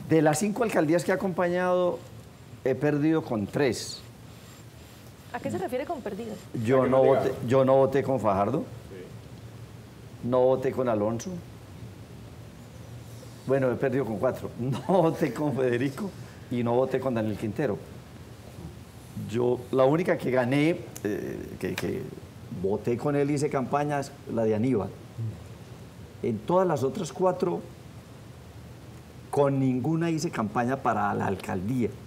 De las 5 alcaldías que he acompañado, he perdido con 3. ¿A qué se refiere con perdido? Yo no voté con Fajardo, no voté con Alonso. Bueno, he perdido con 4. No voté con Federico y no voté con Daniel Quintero. La única que gané, que voté con él y hice campañas, la de Aníbal. En todas las otras 4, con ninguna hice campaña para la alcaldía.